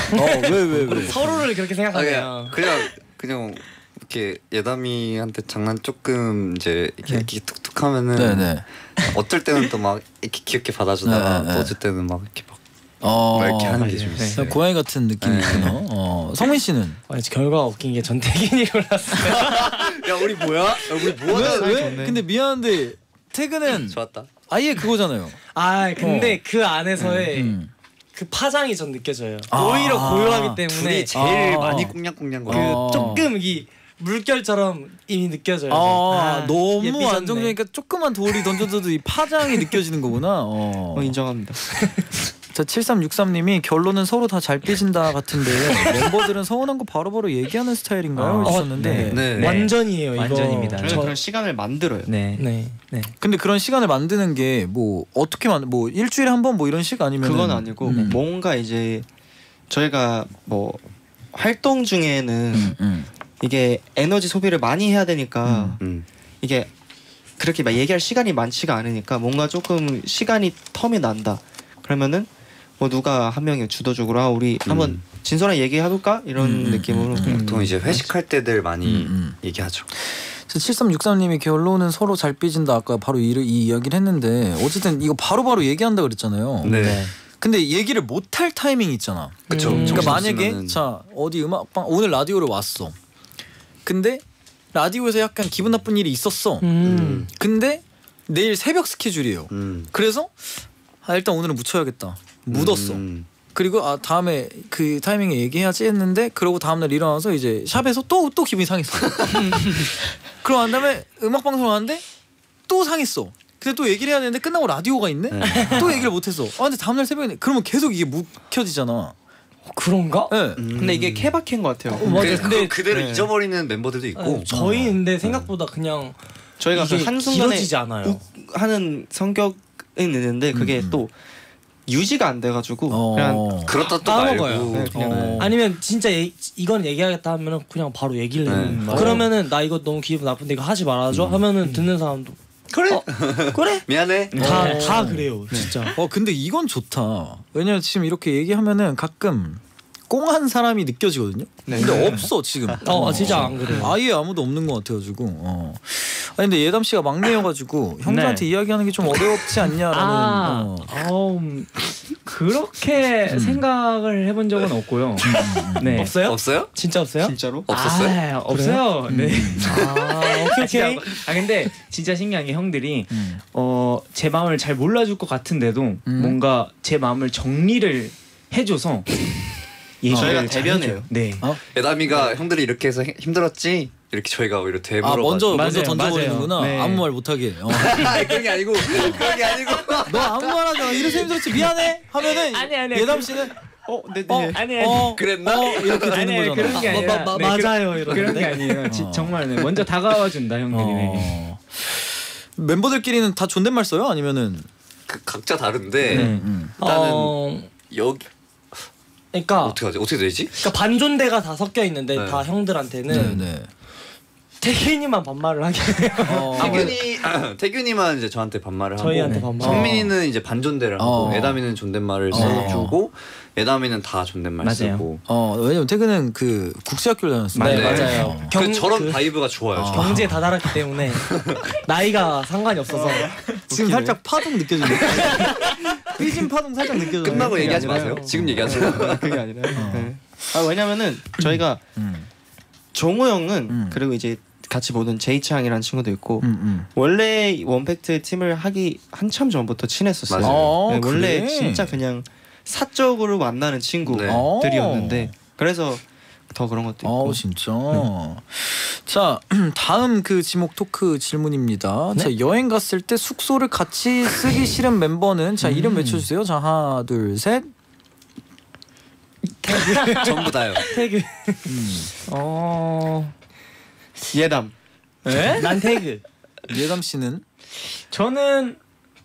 왜?
서로를 그렇게 생각하네요.
그냥 이렇게 예담이한테 장난 조금 이제 이렇게 툭툭하면은
네네.
어쩔 때는 또 막 이렇게 귀엽게 받아주다가
네.
또 어쩔 때는 막 이렇게 막 이렇게 하는 게 좀 있어요.
고양이 같은 느낌이 있구나. 성민 씨는?
결과가 웃긴 게 전 태균이 골랐어요.
야 우리 뭐야? 우리 뭐야?
왜? 근데 미안한데 태그는
좋았다.
아예 그거잖아요.
근데 그 안에서의 그 파장이 전 느껴져요. 오히려 고요하기 때문에
둘이 제일 많이 꽁냥꽁냥 거려.
조금 이 물결처럼 이미 느껴져요.
너무
얘 삐졌네.
안정적이니까 조금만 돌이 던져줘도 이 파장이 느껴지는 거구나.
인정합니다.
자 7363님이 결론은 서로 다 잘 삐진다 같은데 멤버들은 서운한 거 바로바로 얘기하는 스타일인가요? 하셨는데
네.
완전이에요. 이거.
완전입니다.
저는 그런 시간을 만들어요.
네.
근데 그런 시간을 만드는 게 뭐 어떻게 뭐 일주일에 한 번 뭐 이런 식 아니면
그건 아니고 뭔가 이제 저희가 뭐 활동 중에는 이게 에너지 소비를 많이 해야 되니까 이게 그렇게 막 얘기할 시간이 많지가 않으니까 뭔가 조금 시간이 텀이 난다. 그러면은 뭐 누가 한 명이 주도적으로 우리 한번 진솔한 얘기 해볼까 이런 느낌으로
보통 이제 회식할 때들 많이 얘기하죠.
7363님이 결론은 서로 잘 삐진다. 아까 바로 이 이야기를 했는데 어쨌든 이거 바로바로 얘기한다 그랬잖아요.
네.
근데 얘기를 못할 타이밍이 있잖아.
그쵸.
그러니까 만약에
없으면은...
자 어디 음악방 오늘 라디오를 왔어. 근데 라디오에서 약간 기분 나쁜 일이 있었어. 근데 내일 새벽 스케줄이에요. 그래서 일단 오늘은 묻혀야겠다. 묻었어. 그리고 다음에 그 타이밍에 얘기해야지 했는데 그러고 다음날 일어나서 이제 샵에서 또 기분이 상했어. 그러고 난 다음에 음악 방송을 하는데 또 상했어. 근데 또 얘기를 해야 되는데 끝나고 라디오가 있네. 또 얘기를 못했어. 근데 다음날 새벽에 그러면 계속 이게 묵혀지잖아.
그런가?
네.
근데 이게 케바케인 것 같아요.
맞아.
근데 그대로 잊어버리는 멤버들도 있고.
저희 근데 생각보다 그냥
저희가
이게
한순간에
길어지지 않아요.
하는 성격은 있는데 그게 또 유지가 안 돼가지고 그냥
그렇다 또
까먹어요.
말고.
네, 그냥
아니면 진짜 이건 얘기하겠다 하면은 그냥 바로 얘기를 해요. 그러면은 나 이거 너무 기분 나쁜데 이거 하지 말아줘 하면은 듣는 사람도 그래 그래
미안해.
다 그래요 진짜.
근데 이건 좋다. 왜냐면 지금 이렇게 얘기하면은 가끔 꽁한 사람이 느껴지거든요. 근데 없어 지금.
진짜 안 그래요.
아예 아무도 없는 것 같아가지고. 아니 근데 예담 씨가 막내여가지고 형들한테 이야기하는 게 좀 어렵지 않냐라는.
그렇게 생각을 해본 적은 없고요. 네.
없어요? 진짜 없어요?
진짜로?
없었어요?
없어요. 네.
오케이.
근데 진짜 신기한 게 형들이 제 마음을 잘 몰라줄 것 같은데도 뭔가 제 마음을 정리를 해줘서
저희가 대변해요.
네.
예담이가 형들이 이렇게 해서 힘들었지? 이렇게 저희가 오히려 되물어.
먼저
맞아요,
던져버리는구나.
맞아요. 네.
아무 말 못하게.
그런 게 아니고
너 아무 말 하지 마. 이래서 힘들었지. 미안해. 하면은
아니.
예담 씨는
아니.
그랬나?
이렇게 되는 거잖아.
그런 게 아니라
맞아요 이러는데.
그런 게 아니에요. 정말 먼저 다가와 준다 형들이.
멤버들끼리는 다 존댓말 써요? 아니면은
각자 다른데 일단은 여기
그러니까
어떻게 되지?
그러니까 반존대가 다 섞여 있는데 다 형들한테는 태균이만 반말을 하게 해요.
태균이만 이제 저한테 반말을 하고
저희한테 반말.
성민이는 이제 반존대를 하고 예담이는 존댓말을 써주고 예담이는 다 존댓말
맞아요.
쓰고.
왜냐면 태근은 그 국제학교를 다녔어요.
네, 맞아요.
저런 바이브가 좋아요.
경제 다다랐기 때문에 나이가 상관이 없어서
지금 살짝 파동 느껴지네. 삐진 파동 살짝 느껴져.
끝나고 얘기하지 마세요. 지금 얘기하세요.
그게 아니라. 왜냐면은 저희가 종호 형은 그리고 이제 같이 보던 제이창이라는 친구도 있고 원래 원팩트 팀을 하기 한참 전부터 친했었어요.
맞아요.
원래 진짜 그냥 사적으로 만나는 친구들이었는데 그래서 더 그런 것도 있고.
진짜. 자, 다음 그 지목 토크 질문입니다.
네?
자, 여행 갔을 때 숙소를 같이 쓰기 싫은 멤버는 자 이름 외쳐주세요. 자, 하나, 둘, 셋.
전부 다요.
태그.
예담.
네?
난 태그.
예담 씨는?
저는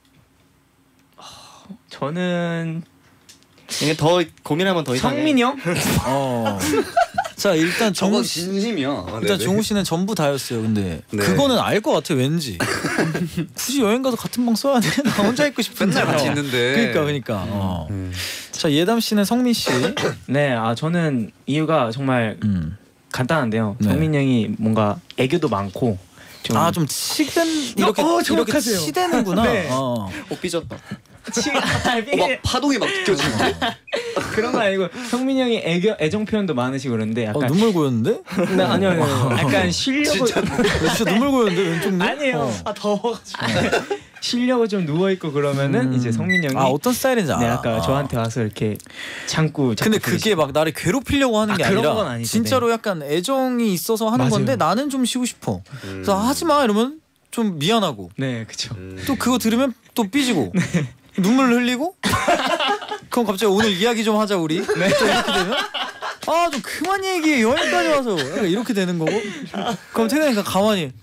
이게 더 고민하면 더 이상해.
성민이 형?
자, 일단
저건
정우 씨.
진심이야.
일단 종우 씨는 전부 다였어요. 근데
네.
그거는 알 것 같아. 왠지. 굳이 여행 가서 같은 방 써야 돼? 나 혼자 있고 싶은데.
맨날 같이 있는데.
그러니까. 자, 예담 씨는 성민 씨.
네, 저는 이유가 정말 간단한데요.
네.
성민 형이 뭔가 애교도 많고
좀 치den 이렇게 이렇게 치대는구나.
네.
삐졌다.
막 파동이 막 느껴지는데.
그런 거 아니고 성민 형이 애정 표현도 많으시고 그런데 약간
눈물 고였는데?
네, 아니요. 약간 쉬려고
진짜 눈물 고였는데 왼쪽 눈?
아니에요. 더워가지고 쉬려고 좀 누워 있고 그러면은 이제 성민 형이
어떤 스타일인지 알아.
네, 아까 저한테 와서 이렇게 참고.
근데 그게 막 나를 괴롭히려고 하는 게
그런 건
아니라
아니죠,
진짜로
네.
약간 애정이 있어서 하는
맞아요.
건데 나는 좀 쉬고 싶어. 그래서 하지 마 이러면 좀 미안하고.
네, 그렇죠.
또 그거 들으면 또 삐지고. 눈물 흘리고. 그럼 갑자기 오늘 이야기 좀 하자 우리. 또 이렇게 되면 좀 그만 얘기해. 여행까지 와서 약간 이렇게 되는 거고. 그럼 태근이가 가만히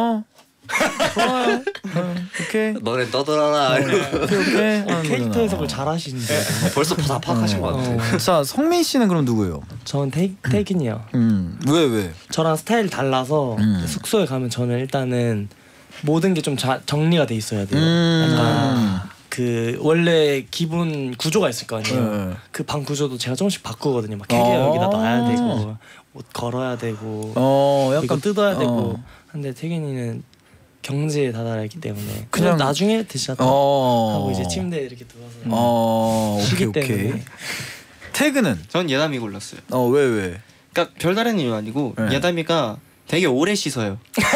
좋아요. 오케이.
너네 떠들어라.
오케이.
캐릭터 해석을 잘 하시는데.
벌써 다 파악하신 것 같아.
자, 성민 씨는 그럼 누구예요?
전 태균이요.
왜?
저랑 스타일 달라서 숙소에 가면 저는 일단은 모든 게 좀 정리가 돼 있어야 돼요. 약간 그 원래 기본 구조가 있을 거 아니에요. 그 방 구조도 제가 조금씩 바꾸거든요. 막 캐리어 여기다 놔야 되고 옷 걸어야 되고 약간 뜯어야 되고. 근데 태균이는 경제에 다다르기 때문에 그냥 나중에 드시자 하고 이제 침대에 이렇게 누워서 쉬기 때문에.
태그는?
전 예담이 골랐어요.
왜?
그러니까 별다른 이유 아니고 예담이가 되게 오래 씻어요.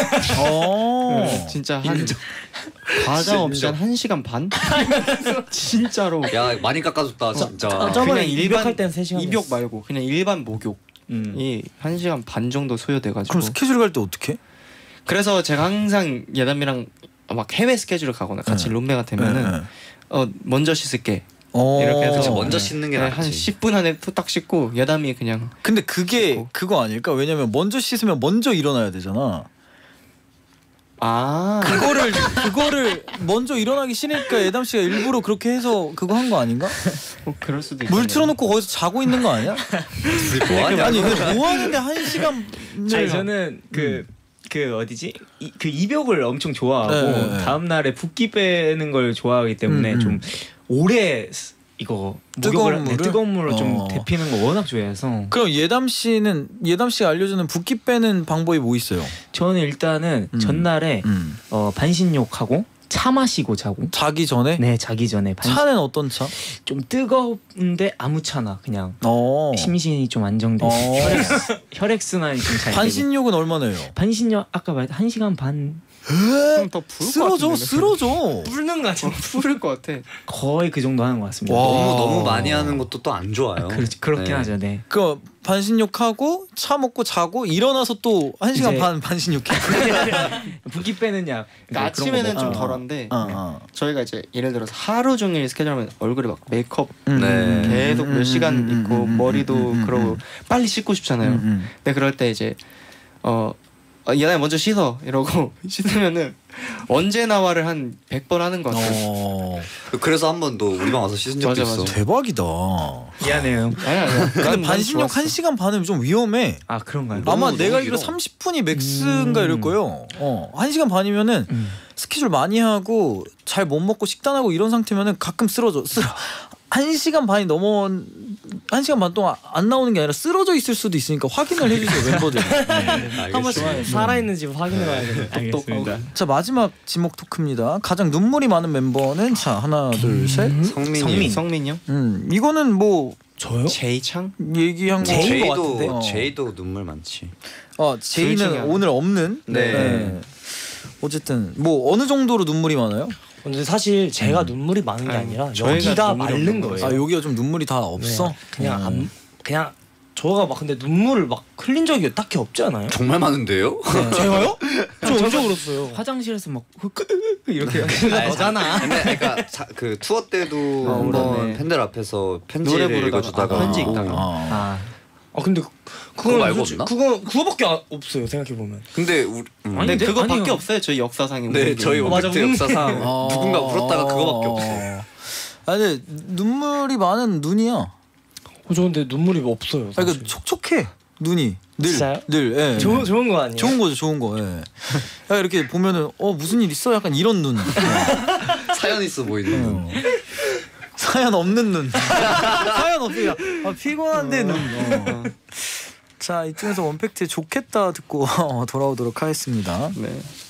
진짜 한 과장 없이 한 1시간 반? 진짜로.
야, 많이 깎아줬다 진짜.
저번에
그냥 일반
입욕할 땐 3시간
입욕 말고 그냥 일반 목욕이 1시간 반 정도 소요돼가지고.
그럼 스케줄 갈 때 어떻게?
그래서 제가 항상 예담이랑 막 해외 스케줄을 가거나 같이 룸메가 되면은 먼저 씻을게. 이렇게 해서
먼저 씻는 게 낫지.
한 10분 안에 딱 씻고 예담이 그냥.
근데 그게 그거 아닐까? 왜냐면 먼저 씻으면 먼저 일어나야 되잖아. 그거를 먼저 일어나기 싫으니까 예담 씨가 일부러 그렇게 해서 그거 한 거 아닌가?
그럴 수도 있고.
물 틀어놓고 거기서 자고 있는 거 아니야? 아니 뭐 하는데 1시간?
아니 저는 그 어디지? 그 입욕을 엄청 좋아하고 다음 날에 붓기 빼는 걸 좋아하기 때문에 좀 오래 이거 뜨거운 물을 좀 데피는 거 워낙 좋아해서.
그럼 예담 씨가 알려주는 붓기 빼는 방법이 뭐 있어요?
저는 일단은 전날에 반신욕하고 차 마시고 자고.
자기 전에?
네, 자기 전에.
차는 어떤 차?
좀 뜨거운데 아무 차나 그냥 심신이 좀 안정돼. 혈액순환이 좀 잘.
반신욕은 얼마나 해요?
반신욕 아까 말했 1시간 반.
그럼 더 부을 것
쓰러져.
불는 거 아니야?
부를 것 같아.
거의 그 정도 하는 것 같습니다.
너무 많이 하는 것도 또 안 좋아요.
그렇긴 하죠. 네.
그 반신욕하고 차 먹고 자고 일어나서 또 1시간 반 반신욕해.
붓기 빼는 약.
그러니까 아침에는 좀 덜한데 저희가 이제 예를 들어서 하루 종일 스케줄하면 얼굴에 막 메이크업 계속 몇 시간 있고 머리도 그러고 빨리 씻고 싶잖아요. 근데 그럴 때 이제 얘네 먼저 씻어 이러고 씻으면은 언제 나와를 한 100번 하는 것 같아요.
그래서 한 번도 우리 방 와서 씻은 적도 있어.
대박이다.
미안해요.
아니야.
근데 반신욕 1시간 반은 좀 위험해.
아 그런가요?
아마 내가 알기로 30분이 맥스인가 이럴 거예요. 1시간 반이면은 스케줄 많이 하고 잘 못 먹고 식단하고 이런 상태면은 가끔 쓰러져. 1시간 반이 넘어 1시간 반 동안 안 나오는 게 아니라 쓰러져 있을 수도 있으니까 확인을 해주세요 멤버들.
한 번씩 살아있는지 확인해봐야겠네요.
알겠습니다.
자, 마지막 지목 토크입니다. 가장 눈물이 많은 멤버는 자 하나 둘 셋.
성민이요?
이거는 뭐
저요?
제이창?
얘기한 거
제이도
같은데.
제이도 눈물 많지.
제이는 오늘 없는.
네.
어쨌든 뭐 어느 정도로 눈물이 많아요?
근데 사실 제가 눈물이 많은 게 아니라
저희가
여기가
눈물이
마른
없는
거예요.
여기가 좀 눈물이 다 없어?
네. 그냥 저가 막 근데 눈물을 막 흘린 적이 딱히 없지 않아요?
정말 많은데요?
네. 제가요? 저 언제 울었어요?
화장실에서 막 이렇게
너잖아.
근데 그러니까 그 투어 때도 한번 팬들 앞에서 편지를
노래 부르다가,
읽어주다가
편지 읽다가.
근데
그거 말고 없나?
그거밖에 없어요 생각해 보면.
근데
근데 그거밖에 없어요. 저희 역사상에.
네, 저희
맞아,
오펙트 역사상 누군가 울었다가 그거밖에 없어요.
아니 눈물이 많은 눈이야.
저 근데 눈물이 없어요. 사실.
그러니까 촉촉해 눈이
진짜요?
늘. 예.
좋은 거 아니에요?
좋은 거죠, 좋은 거. 예. 야, 이렇게 보면은 무슨 일 있어? 약간 이런 눈.
사연 있어 보이는 눈.
사연 없는 눈. 사연 없어요. 피곤한데 눈. 자, 이쯤에서 원팩트의 좋겠다 듣고 돌아오도록 하겠습니다.
네.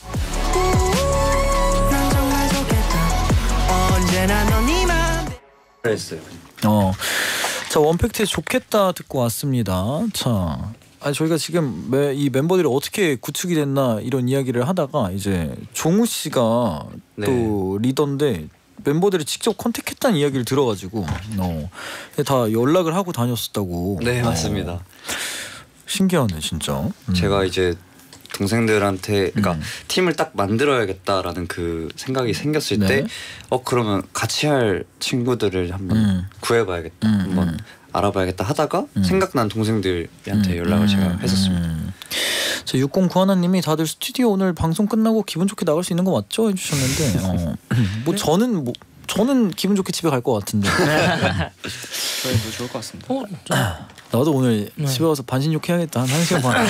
난 정말 좋겠다. 언제나 넌 이만
그랬어요.
자, 원팩트의 좋겠다 듣고 왔습니다. 자, 저희가 지금 이 멤버들이 어떻게 구축이 됐나 이런 이야기를 하다가 이제 종우 씨가
네.
또 리더인데 멤버들이 직접 컨택했다는 이야기를 들어가지고 다 연락을 하고 다녔었다고.
네, 맞습니다.
신기하네 진짜.
제가 이제 동생들한테 그러니까 팀을 딱 만들어야겠다라는 그 생각이 생겼을
네.
때 그러면 같이 할 친구들을 한번 구해봐야겠다, 한번 알아봐야겠다 하다가 생각난 동생들한테 연락을 제가 했었습니다.
자, 6091님이 다들 스튜디오 오늘 방송 끝나고 기분 좋게 나갈 수 있는 거 맞죠? 해주셨는데 저는 기분 좋게 집에 갈 것 같은데.
저희도 좋을 것 같습니다.
나도 오늘 집에 가서 반신욕 해야겠다. 한 1시간 반.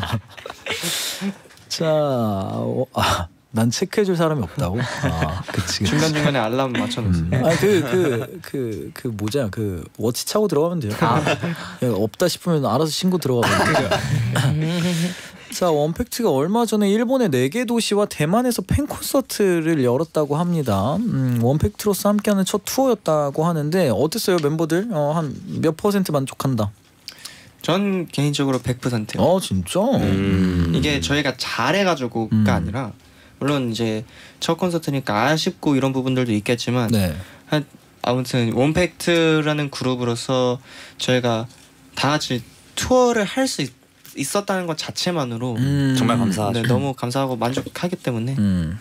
자, 난 체크해줄 사람이 없다고. 그치.
중간중간에 알람 맞춰놓으세요.
그 뭐냐 그 워치 차고 들어가면 돼요. 없다 싶으면 알아서 신고 들어가면 돼요. 자, 원팩트가 얼마 전에 일본의 4개 도시와 대만에서 팬 콘서트를 열었다고 합니다. 원팩트로서 함께하는 첫 투어였다고 하는데 어땠어요 멤버들? 한 몇 퍼센트 만족한다?
전 개인적으로 100%요.
진짜?
이게 저희가 잘해가지고가 아니라 물론 이제 첫 콘서트니까 아쉽고 이런 부분들도 있겠지만
네.
아무튼 원팩트라는 그룹으로서 저희가 다 같이 투어를 할 수 있었다는 것 자체만으로
정말 감사하죠.
네, 너무 감사하고 만족하기 때문에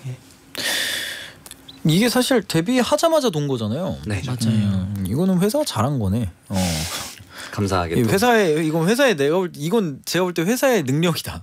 이게 사실 데뷔하자마자 돈 거잖아요.
네,
맞아요.
이거는 회사가 잘한 거네.
감사하게.
이건 제가 볼 때 회사의 능력이다.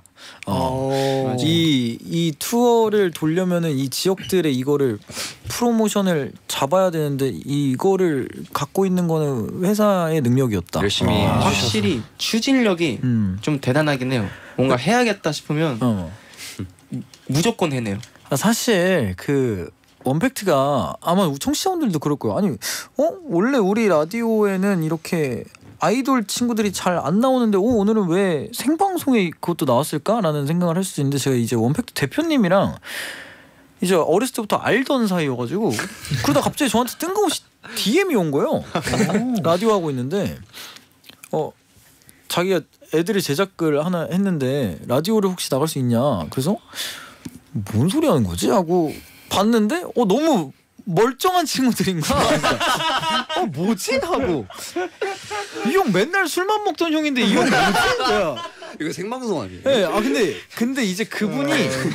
이 투어를 돌려면은 이 지역들의 이거를 프로모션을 잡아야 되는데 이거를 갖고 있는 거는 회사의 능력이었다.
열심히
확실히 추진력이 좀 대단하긴 해요. 뭔가 해야겠다 싶으면 무조건 해내요.
사실 그 원팩트가 아마 청취자분들도 그럴 거예요. 아니 원래 우리 라디오에는 이렇게 아이돌 친구들이 잘 안 나오는데 오늘은 왜 생방송에 그것도 나왔을까라는 생각을 할 수도 있는데 제가 이제 원팩트 대표님이랑 이제 어렸을 때부터 알던 사이여가지고 그러다 갑자기 저한테 뜬금없이 DM이 온 거예요. 라디오 하고 있는데 자기가 애들이 제작을 하나 했는데 라디오를 혹시 나갈 수 있냐. 그래서 뭔 소리 하는 거지? 하고 봤는데 너무 멀쩡한 친구들인가? 그러니까, 뭐지? 하고 이 형 맨날 술만 먹던 형인데 이 형 뭐지? 거야.
이거 생방송 아니에요?
네, 근데 이제 그분이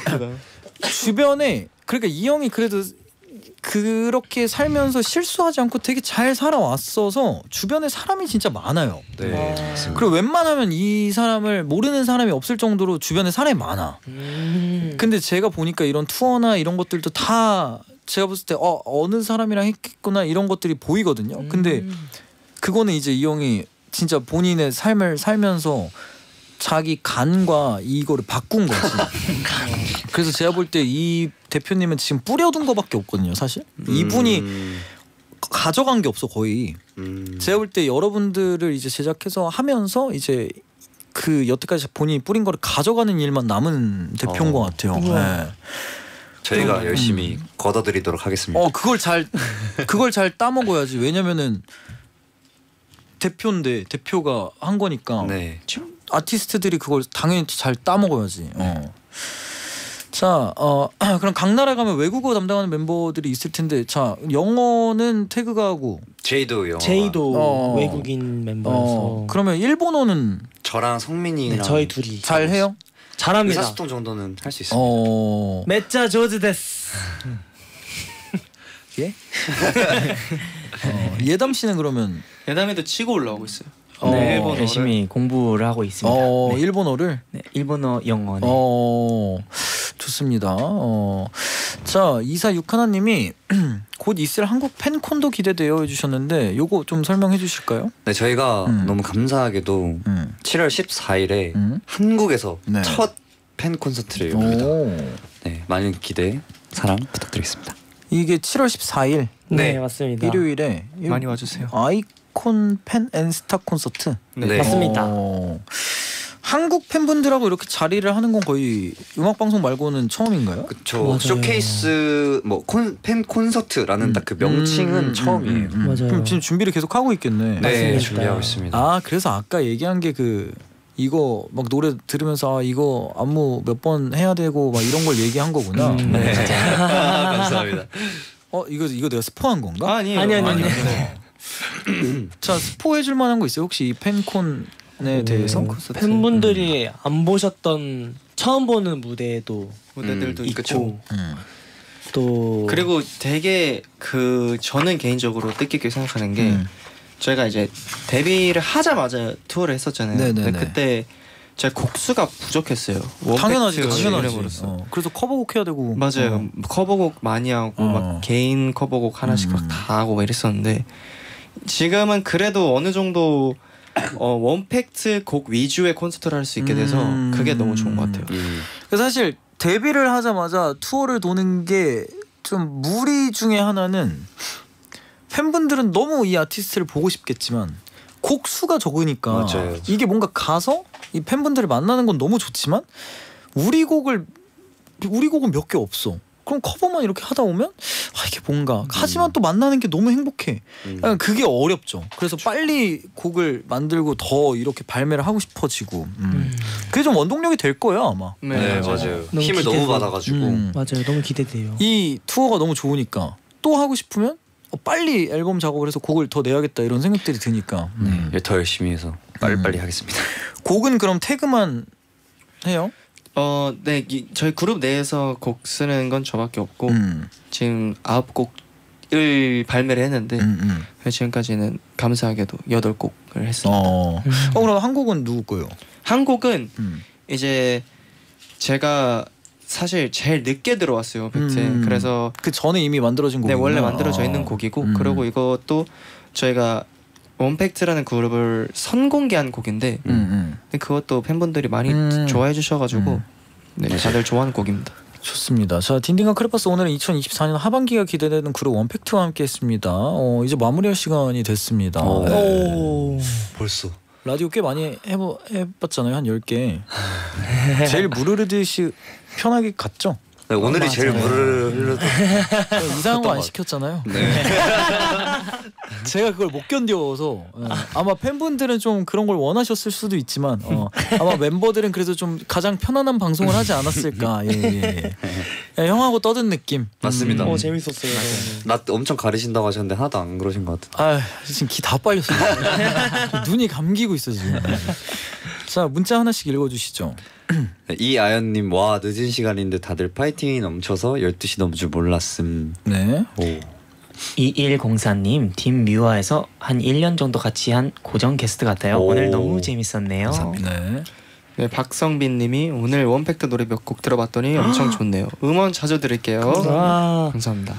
주변에 그러니까 이 형이 그래도 그렇게 살면서 실수하지 않고 되게 잘 살아왔어서 주변에 사람이 진짜 많아요.
네.
그리고 웬만하면 이 사람을 모르는 사람이 없을 정도로 주변에 사람이 많아. 근데 제가 보니까 이런 투어나 이런 것들도 다 제가 봤을 때 어느 사람이랑 했겠구나 이런 것들이 보이거든요. 근데 그거는 이제 이 형이 진짜 본인의 삶을 살면서 자기 간과 이거를 바꾼 거지. 그래서 제가 볼 때 이 대표님은 지금 뿌려둔 거밖에 없거든요. 사실 이분이 가져간 게 없어 거의. 제가 볼 때 여러분들을 이제 제작해서 하면서 이제 그 여태까지 본인이 뿌린 거를 가져가는 일만 남은 대표인 것 같아요. 네.
저희가 열심히 걷어드리도록 하겠습니다.
그걸 잘 따먹어야지. 왜냐면은 대표인데 대표가 한 거니까.
네.
아티스트들이 그걸 당연히 잘 따먹어야지. 자, 그럼 각 나라 가면 외국어 담당하는 멤버들이 있을 텐데, 자, 영어는 태그가 하고
제이도 영어.
제이도 외국인 멤버여서.
그러면 일본어는
저랑 성민이랑
네, 저희 둘이
잘 해요?
잘합니다.
의사소통 정도는 할 수 있습니다.
메짜 조즈 데스.
예? 예담 씨는 그러면
예담이도 치고 올라오고 있어요.
네,
일본어를.
열심히 공부를 하고 있습니다. 네.
일본어를?
네, 일본어, 영어. 네.
좋습니다. 자, 246하나님이 곧 있을 한국 팬콘도 기대돼요 해주셨는데 요거 좀 설명해 주실까요?
네, 저희가 너무 감사하게도 7월 14일에 한국에서
네.
첫 팬 콘서트를 엽니다. 네, 많은 기대, 사랑 부탁드리겠습니다.
이게 7월 14일
네, 맞습니다.
일요일에
많이 와주세요.
아이콘 팬 앤스타 콘서트.
네.
맞습니다.
한국 팬분들하고 이렇게 자리를 하는 건 거의 음악 방송 말고는 처음인가요?
그쵸.
맞아요.
쇼케이스 뭐 팬 콘서트라는 딱 그 명칭은 처음이에요.
맞아요.
그럼 지금 준비를 계속 하고 있겠네.
네,
맞습니다.
준비하고 있습니다.
아, 그래서 아까 얘기한 게 그 이거 막 노래 들으면서 이거 안무 몇 번 해야 되고 막 이런 걸 얘기한 거구나.
네. 감사합니다.
이거 내가 스포한 건가?
아니에요.
아니.
자, 스포해줄 만한 거 있어요? 혹시 이 팬콘에 대해서?
팬분들이 안 보셨던 처음 보는 무대도
무대들도 있고.
있고 또
그리고 되게 저는 개인적으로 뜻깊게 생각하는 게 저희가 이제 데뷔를 하자마자 투어를 했었잖아요.
네네네.
근데 그때 제가 곡수가 부족했어요.
당연하지.
이름으로써.
그래서 커버곡 해야 되고.
맞아요. 커버곡 많이 하고 막 개인 커버곡 하나씩 막 다 하고 막 이랬었는데 지금은 그래도 어느 정도 원팩트 곡 위주의 콘서트를 할 수 있게 돼서 그게 너무 좋은 것 같아요.
그래서 사실 데뷔를 하자마자 투어를 도는 게 좀 무리 중에 하나는 팬분들은 너무 이 아티스트를 보고 싶겠지만 곡 수가 적으니까
맞아요.
이게 뭔가 가서 이 팬분들을 만나는 건 너무 좋지만 우리 곡은 몇 개 없어. 그럼 커버만 이렇게 하다 오면 이게 뭔가 하지만 또 만나는 게 너무 행복해. 약간 그게 어렵죠. 그래서 빨리 곡을 만들고 더 이렇게 발매를 하고 싶어지고 그게 좀 원동력이 될 거예요 아마.
네, 맞아요.
너무
힘을 너무
기대돼요.
받아가지고
맞아요. 너무 기대돼요.
이 투어가 너무 좋으니까 또 하고 싶으면 빨리 앨범 작업을 해서 곡을 더 내야겠다 이런 생각들이 드니까
더 열심히 해서 빨리빨리 하겠습니다.
곡은 그럼 태그만 해요?
네, 저희 그룹 내에서 곡 쓰는 건 저밖에 없고 지금 9곡을 발매를 했는데 지금까지는 감사하게도 8곡을 했습니다.
그럼 한 곡은 누구 거요?
한 곡은 이제 제가 사실 제일 늦게 들어왔어요 팩트에. 그래서
그 전에 이미 만들어진 곡이구나.
네, 원래 만들어져 있는 곡이고 그리고 이것도 저희가 원팩트라는 그룹을 선공개한 곡인데 근데 그것도 팬분들이 많이 좋아해 주셔가지고 네, 다들 좋아하는 곡입니다.
좋습니다. 자, 딘딘과 크레파스 오늘은 2024년 하반기가 기대되는 그룹 원팩트와 함께했습니다. 이제 마무리할 시간이 됐습니다.
벌써
라디오 꽤 많이 해봤잖아요. 한 10개. 제일 무르르듯이 편하게 갔죠?
네, 오늘이 제일 물을 흘러도
이상한 거 안 시켰잖아요.
네.
제가 그걸 못 견뎌서 아마 팬분들은 좀 그런 걸 원하셨을 수도 있지만 아마 멤버들은 그래서 좀 가장 편안한 방송을 하지 않았을까. 예. 형하고 떠든 느낌.
맞습니다.
재밌었어요.
나 엄청 가리신다고 하셨는데 하나도 안 그러신 것 같아요.
지금 기 다 빨렸어요. 눈이 감기고 있어 지금. 자, 문자 하나씩 읽어주시죠.
네, 이아연님, 와 늦은 시간인데 다들 파이팅이 넘쳐서 12시 넘을 줄 몰랐음.
네.
2104님, 팀 뮤아에서 한 1년 정도 같이 한 고정 게스트 같아요. 오늘 너무 재밌었네요.
네.
네, 박성빈님이 오늘 원팩트 노래 몇 곡 들어봤더니 엄청 좋네요. 음원 자주 들을게요. 감사합니다.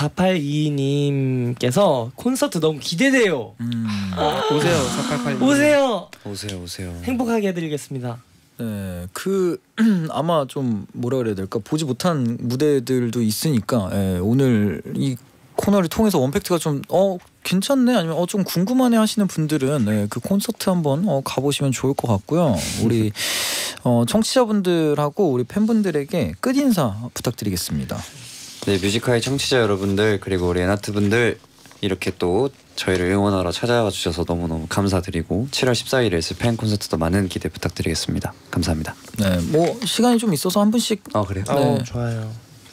4822님께서 콘서트 너무 기대돼요.
오세요, 4882.
오세요. 행복하게 해드리겠습니다.
네, 아마 좀 뭐라 그래야 될까, 보지 못한 무대들도 있으니까 오늘 이 코너를 통해서 원팩트가 좀 괜찮네 아니면 좀 궁금하네 하시는 분들은 그 콘서트 한번 가보시면 좋을 것 같고요. 우리 청취자분들하고 우리 팬분들에게 끝인사 부탁드리겠습니다.
네, 뮤지카이 청취자 여러분들 그리고 우리 에나트 분들 이렇게 또 저희를 응원하러 찾아와 주셔서 너무너무 감사드리고 7월 14일에 있을 팬 콘서트도 많은 기대 부탁드리겠습니다. 감사합니다.
네, 뭐 시간이 좀 있어서 한 분씩.
그래요?
네.
좋아요.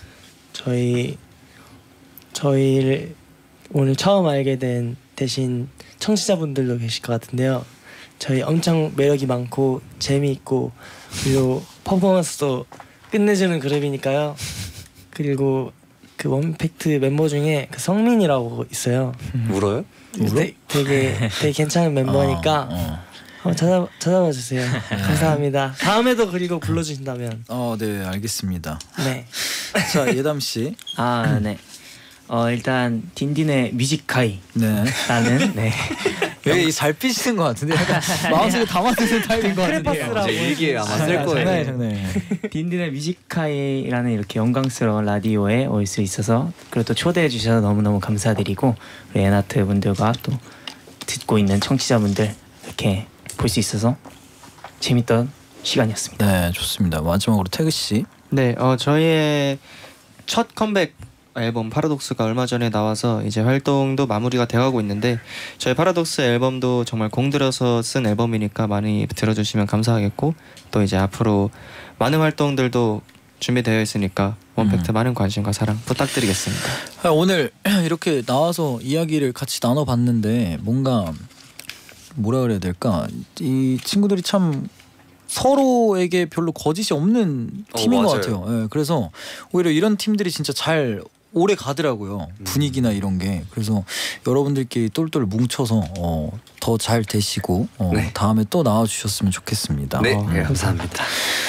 저희를 오늘 처음 알게 된 대신 청취자분들도 계실 것 같은데요. 저희 엄청 매력이 많고 재미있고 그리고 퍼포먼스도 끝내주는 그룹이니까요. 그리고 그 원팩트 멤버 중에 그 성민이라고 있어요.
울어요?
되게 괜찮은 멤버니까 한번 찾아봐 주세요. 감사합니다. 다음에도 그리고 불러주신다면.
네, 알겠습니다.
네.
자, 예담 씨.
네. 일단 딘딘의 뮤직하이.
네.
라는
여기 잘 삐지는 것 같은데 약간 마음속에 담아두는 타입인 것 같은데요.
제 일기에 아마 쓸 거예요.
장난이에요.
딘딘의 뮤직하이라는 이렇게 영광스러운 라디오에 올 수 있어서 그리고 또 초대해 주셔서 너무너무 감사드리고 우리 에나트 분들과 또 듣고 있는 청취자분들 이렇게 볼 수 있어서 재밌던 시간이었습니다.
네, 좋습니다. 마지막으로 태그 씨.
네, 저희의 첫 컴백 앨범 파라독스가 얼마 전에 나와서 이제 활동도 마무리가 돼가고 있는데 저희 파라독스 앨범도 정말 공들여서 쓴 앨범이니까 많이 들어주시면 감사하겠고 또 이제 앞으로 많은 활동들도 준비되어 있으니까 원팩트 많은 관심과 사랑 부탁드리겠습니다.
오늘 이렇게 나와서 이야기를 같이 나눠봤는데 뭔가 뭐라 그래야 될까, 이 친구들이 참 서로에게 별로 거짓이 없는 팀인 것 같아요. 네, 그래서 오히려 이런 팀들이 진짜 잘 오래 가더라고요. 분위기나 이런 게. 그래서 여러분들끼리 똘똘 뭉쳐서 더 잘 되시고
네.
다음에 또 나와주셨으면 좋겠습니다.
네, 감사합니다.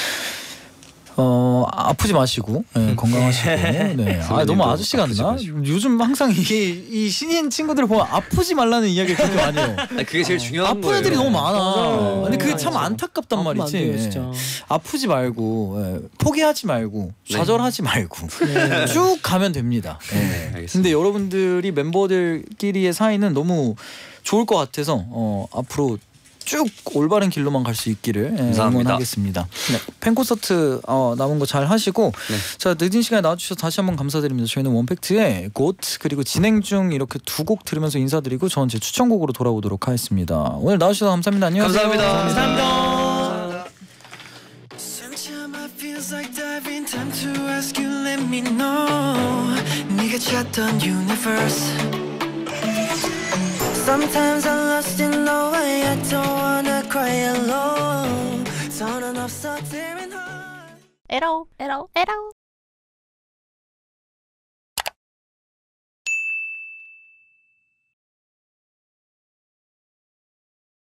아프지 마시고 건강하시고. 네. 너무 아저씨 같나? 요즘 항상 이 신인 친구들 보면 아프지 말라는 이야기를 되게 많이 해요.
그게 제일 중요한
아픈
거예요.
애들이 너무 많아. 근데 그게 참
맞아.
안타깝단 말이지.
돼요, 진짜.
아프지 말고 포기하지 말고 좌절하지 말고 쭉 가면 됩니다.
알겠습니다.
근데 여러분들이 멤버들끼리의 사이는 너무 좋을 것 같아서 앞으로 쭉 올바른 길로만 갈 수 있기를 응원하겠습니다. 네, 팬 콘서트 남은 거 잘 하시고 자, 늦은 시간에 나와주셔서 다시 한번 감사드립니다. 저희는 원팩트의 곧 그리고 진행 중 이렇게 두 곡 들으면서 인사드리고 저는 제 추천곡으로 돌아오도록 하겠습니다. 오늘 나와주셔서 감사합니다. 안녕하세요.
감사합니다.
Sometimes I'm lost in the way. I don't wanna cry alone. Turn off so tearing heart.
에러